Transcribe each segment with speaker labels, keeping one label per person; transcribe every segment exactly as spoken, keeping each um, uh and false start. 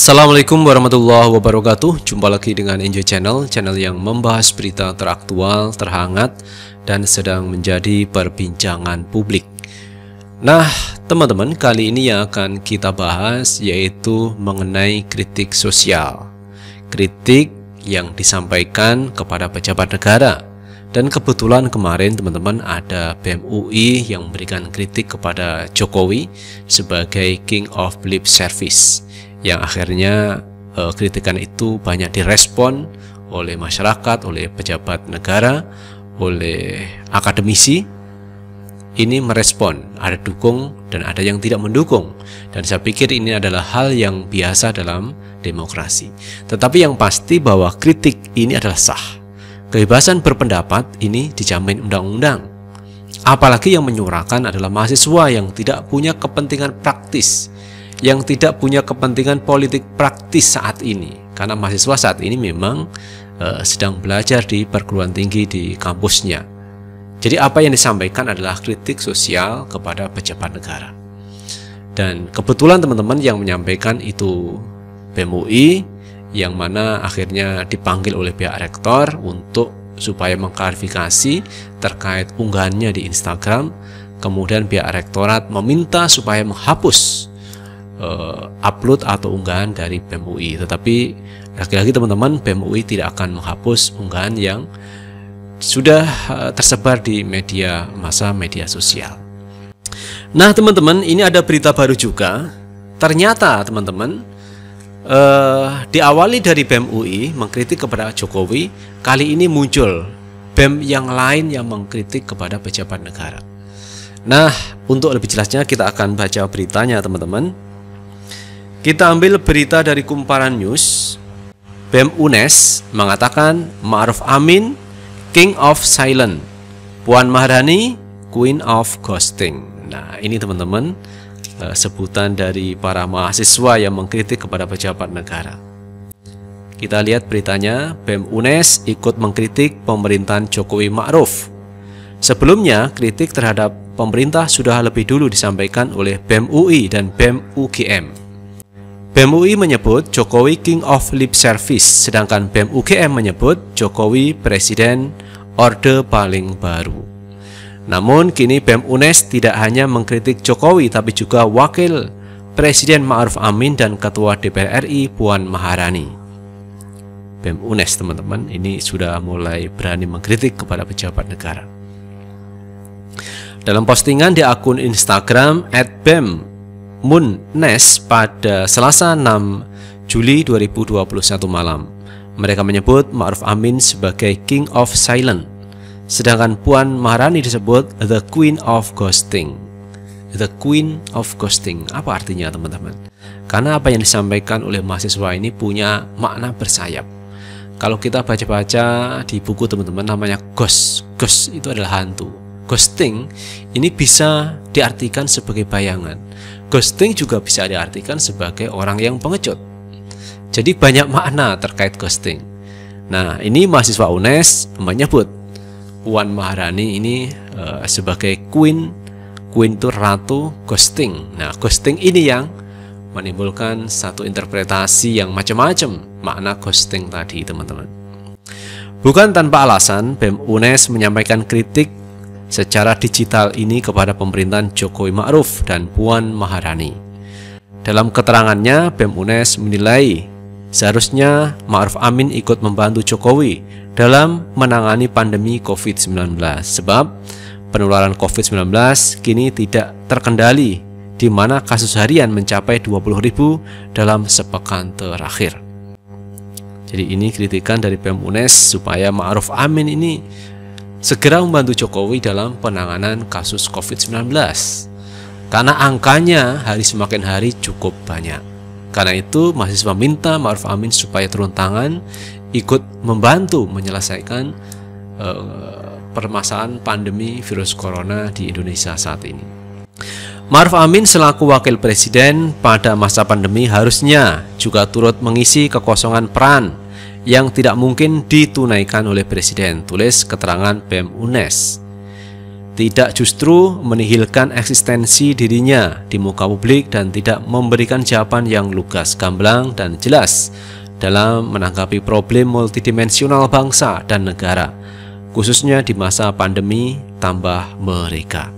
Speaker 1: Assalamualaikum warahmatullahi wabarakatuh. Jumpa lagi dengan Enjoy Channel, channel yang membahas berita teraktual, terhangat, dan sedang menjadi perbincangan publik. Nah, teman-teman, kali ini yang akan kita bahas yaitu mengenai kritik sosial. Kritik yang disampaikan kepada pejabat negara. Dan kebetulan kemarin teman-teman ada B E M U I yang memberikan kritik kepada Jokowi sebagai King of Lip Service, yang akhirnya eh, kritikan itu banyak direspon oleh masyarakat, oleh pejabat negara, oleh akademisi. Ini merespon, ada dukung dan ada yang tidak mendukung, dan saya pikir ini adalah hal yang biasa dalam demokrasi. Tetapi yang pasti bahwa kritik ini adalah sah. Kebebasan berpendapat ini dijamin undang-undang. Apalagi yang menyuarakan adalah mahasiswa yang tidak punya kepentingan praktis, yang tidak punya kepentingan politik praktis saat ini. Karena mahasiswa saat ini memang uh, sedang belajar di perguruan tinggi di kampusnya. Jadi apa yang disampaikan adalah kritik sosial kepada pejabat negara. Dan kebetulan teman-teman yang menyampaikan itu B E M U I, yang mana akhirnya dipanggil oleh pihak rektor untuk supaya mengklarifikasi terkait unggahannya di Instagram. Kemudian pihak rektorat meminta supaya menghapus uh, upload atau unggahan dari B E M U I. Tetapi lagi-lagi teman-teman, B E M U I tidak akan menghapus unggahan yang sudah uh, tersebar di media massa, media sosial. Nah teman-teman, ini ada berita baru juga. Ternyata teman-teman, uh, diawali dari B E M U I mengkritik kepada Jokowi, kali ini muncul B E M yang lain yang mengkritik kepada pejabat negara. Nah, untuk lebih jelasnya kita akan baca beritanya teman-teman. Kita ambil berita dari Kumparan News. B E M U N E S mengatakan Ma'ruf Amin King of Silent, Puan Maharani Queen of Ghosting. Nah ini teman-teman, sebutan dari para mahasiswa yang mengkritik kepada pejabat negara. Kita lihat beritanya. B E M U N E S ikut mengkritik pemerintahan Jokowi Ma'ruf. Sebelumnya kritik terhadap pemerintah sudah lebih dulu disampaikan oleh B E M U I dan B E M U G M. B E M U I menyebut Jokowi King of Lip Service, sedangkan B E M U G M menyebut Jokowi Presiden Orde Paling Baru. Namun kini B E M U N E S tidak hanya mengkritik Jokowi, tapi juga Wakil Presiden Ma'ruf Amin dan Ketua D P R R I Puan Maharani. B E M U N E S teman-teman ini sudah mulai berani mengkritik kepada pejabat negara. Dalam postingan di akun Instagram et b e m u n n e s pada Selasa enam Juli dua ribu dua puluh satu malam, mereka menyebut Ma'ruf Amin sebagai King of Silent, sedangkan Puan Maharani disebut The Queen of Ghosting. The Queen of Ghosting, apa artinya teman-teman? Karena apa yang disampaikan oleh mahasiswa ini punya makna bersayap. Kalau kita baca-baca di buku teman-teman, namanya ghost. Ghost itu adalah hantu. Ghosting ini bisa diartikan sebagai bayangan. Ghosting juga bisa diartikan sebagai orang yang pengecut. Jadi banyak makna terkait ghosting. Nah ini mahasiswa U N E S menyebut Puan Maharani ini uh, sebagai Queen. Queen itu ratu, ghosting. Nah ghosting ini yang menimbulkan satu interpretasi yang macam-macam makna ghosting tadi teman-teman. Bukan tanpa alasan B E M U N E S menyampaikan kritik secara digital ini kepada pemerintahan Jokowi Ma'ruf dan Puan Maharani. Dalam keterangannya, B E M U N E S menilai seharusnya Ma'ruf Amin ikut membantu Jokowi dalam menangani pandemi COVID sembilan belas, sebab penularan COVID sembilan belas kini tidak terkendali, di mana kasus harian mencapai dua puluh ribu dalam sepekan terakhir. Jadi ini kritikan dari B E M U N E S supaya Ma'ruf Amin ini segera membantu Jokowi dalam penanganan kasus COVID sembilan belas, karena angkanya hari semakin hari cukup banyak. Karena itu mahasiswa minta Ma'ruf Amin supaya turun tangan ikut membantu menyelesaikan uh, permasalahan pandemi virus corona di Indonesia saat ini. Ma'ruf Amin selaku wakil presiden pada masa pandemi harusnya juga turut mengisi kekosongan peran yang tidak mungkin ditunaikan oleh presiden, tulis keterangan B E M U N E S. tidak justru menihilkan eksistensi dirinya di muka publik dan tidak memberikan jawaban yang lugas, gamblang, dan jelas dalam menanggapi problem multidimensional bangsa dan negara, khususnya di masa pandemi tambah mereka.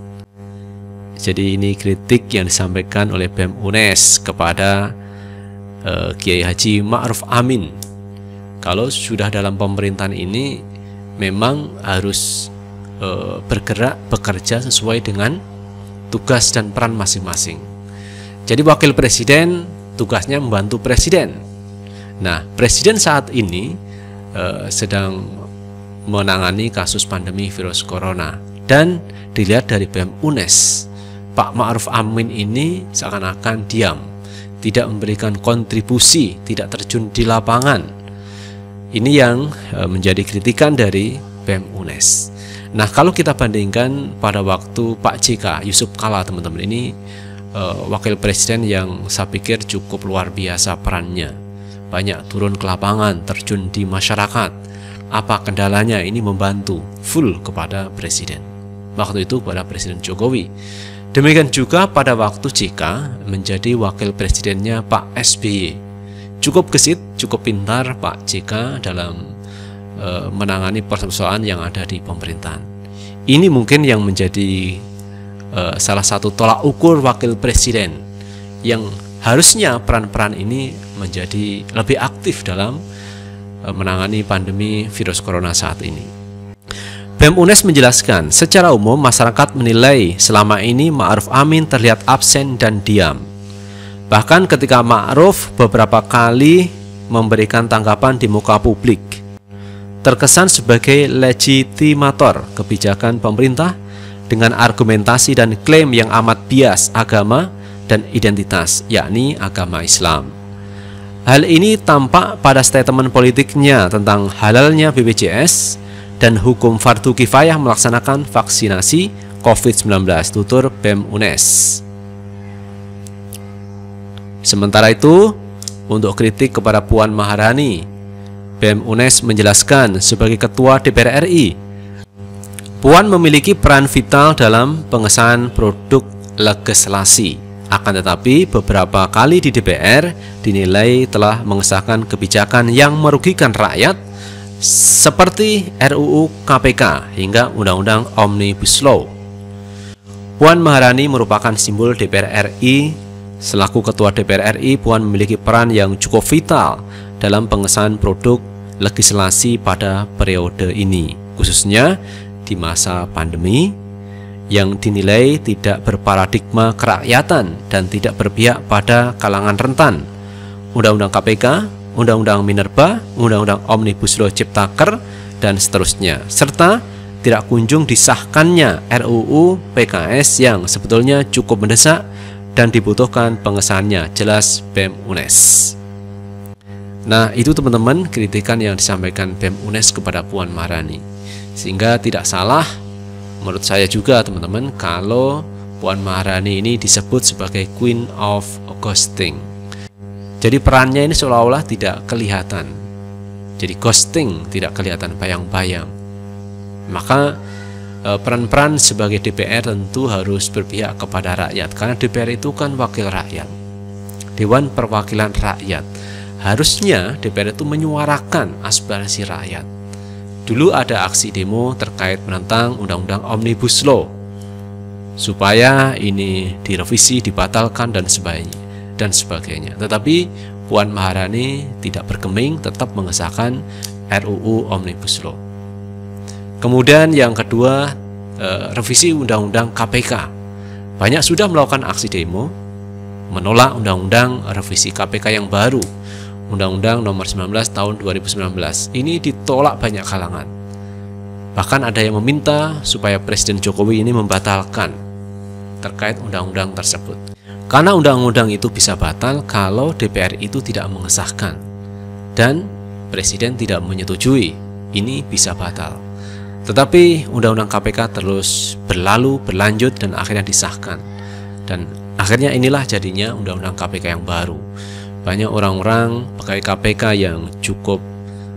Speaker 1: Jadi ini kritik yang disampaikan oleh B E M U N E S kepada uh, Kiai Haji Ma'ruf Amin. Kalau sudah dalam pemerintahan ini memang harus bergerak, bekerja sesuai dengan tugas dan peran masing-masing. Jadi wakil presiden tugasnya membantu presiden. Nah, presiden saat ini eh, sedang menangani kasus pandemi virus corona, dan dilihat dari B E M U N E S, Pak Ma'ruf Amin ini seakan-akan diam, tidak memberikan kontribusi, tidak terjun di lapangan. Ini yang eh, menjadi kritikan dari B E M U N E S. Nah, kalau kita bandingkan pada waktu Pak J K Yusuf Kala, teman-teman, ini uh, wakil presiden yang saya pikir cukup luar biasa perannya. Banyak turun ke lapangan, terjun di masyarakat. Apa kendalanya? Ini membantu full kepada presiden. Waktu itu kepada Presiden Jokowi. Demikian juga pada waktu J K menjadi wakil presidennya Pak S B Y. Cukup gesit, cukup pintar Pak J K dalam menangani persoalan yang ada di pemerintahan. Ini mungkin yang menjadi uh, salah satu tolak ukur wakil presiden, yang harusnya peran-peran ini menjadi lebih aktif dalam uh, menangani pandemi virus corona saat ini. B E M U N E S menjelaskan, secara umum masyarakat menilai selama ini Ma'ruf Amin terlihat absen dan diam. Bahkan ketika Ma'ruf beberapa kali memberikan tanggapan di muka publik, terkesan sebagai legitimator kebijakan pemerintah dengan argumentasi dan klaim yang amat bias agama dan identitas, yakni agama Islam. Hal ini tampak pada statement politiknya tentang halalnya B P J S dan hukum fardu kifayah melaksanakan vaksinasi COVID sembilan belas, tutur B E M U N E S. Sementara itu, untuk kritik kepada Puan Maharani, B E M U N E S menjelaskan, sebagai Ketua D P R R I, Puan memiliki peran vital dalam pengesahan produk legislasi. Akan tetapi beberapa kali di D P R dinilai telah mengesahkan kebijakan yang merugikan rakyat, seperti R U U K P K hingga Undang-Undang Omnibus Law. Puan Maharani merupakan simbol D P R R I. Selaku Ketua D P R R I, Puan memiliki peran yang cukup vital dalam pengesahan produk legislasi pada periode ini, khususnya di masa pandemi yang dinilai tidak berparadigma kerakyatan dan tidak berpihak pada kalangan rentan. Undang-Undang K P K, Undang-Undang Minerba, Undang-Undang Omnibus Law Ciptaker, dan seterusnya, serta tidak kunjung disahkannya R U U P K S yang sebetulnya cukup mendesak dan dibutuhkan pengesahannya, jelas B E M U N E S. Nah, itu teman-teman kritikan yang disampaikan B E M U N E S kepada Puan Maharani. Sehingga tidak salah menurut saya juga teman-teman kalau Puan Maharani ini disebut sebagai Queen of Ghosting. Jadi perannya ini seolah-olah tidak kelihatan. Jadi ghosting, tidak kelihatan, bayang-bayang. Maka peran-peran sebagai D P R tentu harus berpihak kepada rakyat, karena D P R itu kan wakil rakyat, Dewan Perwakilan Rakyat. Harusnya D P R itu menyuarakan aspirasi rakyat. Dulu ada aksi demo terkait menentang Undang-Undang Omnibus Law, supaya ini direvisi, dibatalkan, dan sebagainya, dan sebagainya. Tetapi Puan Maharani tidak bergeming, tetap mengesahkan R U U Omnibus Law. Kemudian yang kedua, eh, revisi Undang-Undang K P K. Banyak sudah melakukan aksi demo menolak Undang-Undang revisi K P K yang baru, Undang-Undang Nomor sembilan belas Tahun dua ribu sembilan belas. Ini ditolak banyak kalangan. Bahkan ada yang meminta supaya Presiden Jokowi ini membatalkan terkait undang-undang tersebut. Karena undang-undang itu bisa batal kalau D P R itu tidak mengesahkan dan Presiden tidak menyetujui, ini bisa batal. Tetapi Undang-Undang K P K terus berlalu, berlanjut, dan akhirnya disahkan. Dan akhirnya inilah jadinya Undang-Undang K P K yang baru. Banyak orang-orang pegawai K P K yang cukup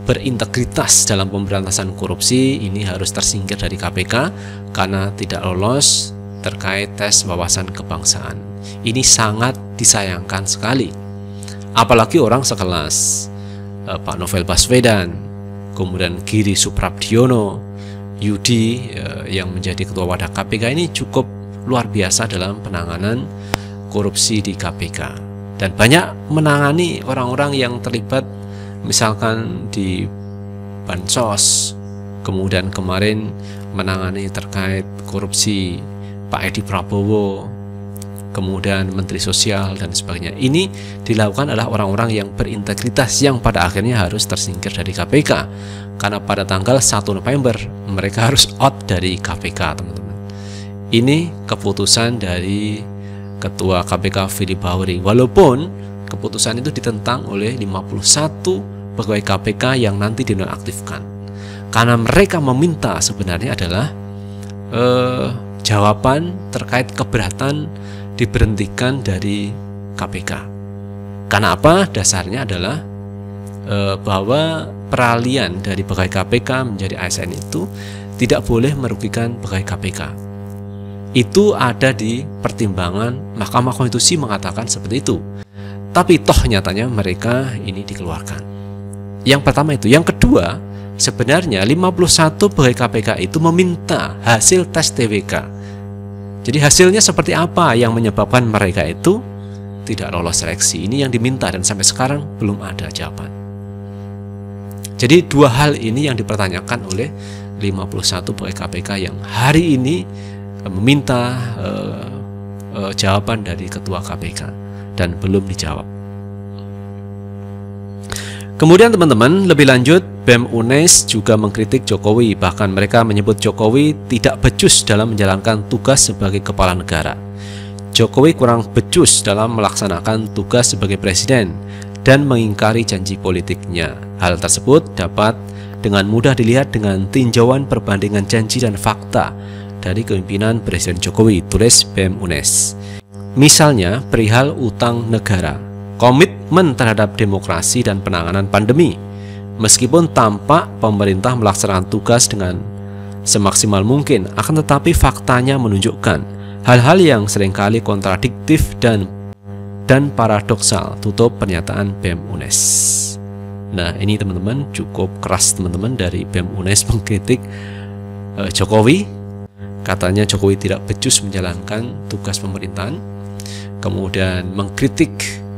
Speaker 1: berintegritas dalam pemberantasan korupsi ini harus tersingkir dari K P K karena tidak lolos terkait tes wawasan kebangsaan. Ini sangat disayangkan sekali. Apalagi orang sekelas eh, Pak Novel Baswedan, kemudian Giri Suprabdiono, Yudi eh, yang menjadi ketua wadah K P K ini cukup luar biasa dalam penanganan korupsi di K P K. Dan banyak menangani orang-orang yang terlibat misalkan di Bansos, kemudian kemarin menangani terkait korupsi Pak Edi Prabowo, kemudian Menteri Sosial dan sebagainya. Ini dilakukan adalah orang-orang yang berintegritas yang pada akhirnya harus tersingkir dari K P K karena pada tanggal satu November mereka harus out dari K P K, teman-teman. Ini keputusan dari Ketua K P K Firly Bahuri, walaupun keputusan itu ditentang oleh lima puluh satu pegawai K P K yang nanti dinonaktifkan karena mereka meminta sebenarnya adalah eh, jawaban terkait keberatan diberhentikan dari K P K. Karena apa? Dasarnya adalah eh, bahwa peralihan dari pegawai K P K menjadi A S N itu tidak boleh merugikan pegawai K P K. Itu ada di pertimbangan Mahkamah Konstitusi mengatakan seperti itu. Tapi toh nyatanya mereka ini dikeluarkan. Yang pertama itu. Yang kedua, sebenarnya lima puluh satu pegawai K P K itu meminta hasil tes T W K. Jadi hasilnya seperti apa yang menyebabkan mereka itu tidak lolos seleksi. Ini yang diminta dan sampai sekarang belum ada jawaban. Jadi dua hal ini yang dipertanyakan oleh lima puluh satu pegawai K P K yang hari ini meminta uh, uh, jawaban dari Ketua K P K dan belum dijawab. Kemudian teman-teman, lebih lanjut B E M U N E S juga mengkritik Jokowi, bahkan mereka menyebut Jokowi tidak becus dalam menjalankan tugas sebagai kepala negara. Jokowi kurang becus dalam melaksanakan tugas sebagai presiden dan mengingkari janji politiknya. Hal tersebut dapat dengan mudah dilihat dengan tinjauan perbandingan janji dan fakta dari kepemimpinan Presiden Jokowi, tulis B E M U N E S. Misalnya perihal utang negara, komitmen terhadap demokrasi dan penanganan pandemi. Meskipun tampak pemerintah melaksanakan tugas dengan semaksimal mungkin, akan tetapi faktanya menunjukkan hal-hal yang seringkali kontradiktif dan dan paradoksal, tutup pernyataan B E M U N E S. Nah, ini teman-teman cukup keras teman-teman dari B E M U N E S mengkritik uh, Jokowi. Katanya Jokowi tidak becus menjalankan tugas pemerintahan. Kemudian mengkritik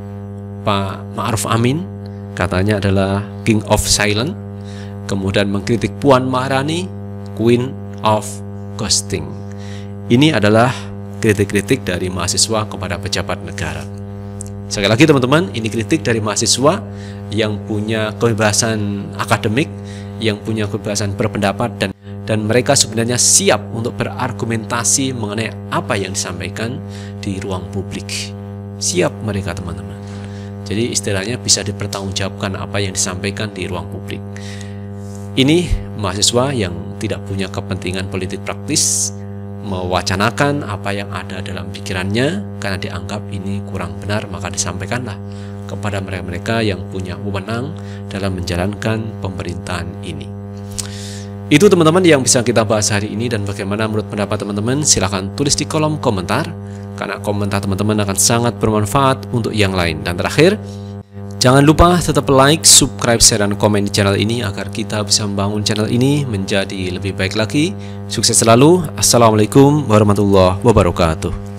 Speaker 1: Pak Ma'ruf Amin, katanya adalah King of Silent. Kemudian mengkritik Puan Maharani, Queen of Ghosting. Ini adalah kritik-kritik dari mahasiswa kepada pejabat negara. Sekali lagi teman-teman, ini kritik dari mahasiswa yang punya kebebasan akademik, yang punya kebebasan berpendapat, dan dan mereka sebenarnya siap untuk berargumentasi mengenai apa yang disampaikan di ruang publik. Siap mereka teman-teman. Jadi istilahnya bisa dipertanggungjawabkan apa yang disampaikan di ruang publik. Ini mahasiswa yang tidak punya kepentingan politik praktis, mewacanakan apa yang ada dalam pikirannya karena dianggap ini kurang benar, maka disampaikanlah kepada mereka-mereka yang punya wewenang dalam menjalankan pemerintahan ini. Itu teman-teman yang bisa kita bahas hari ini, dan bagaimana menurut pendapat teman-teman silahkan tulis di kolom komentar karena komentar teman-teman akan sangat bermanfaat untuk yang lain. Dan terakhir, jangan lupa tetap like, subscribe, share, dan komen di channel ini agar kita bisa membangun channel ini menjadi lebih baik lagi. Sukses selalu. Assalamualaikum warahmatullahi wabarakatuh.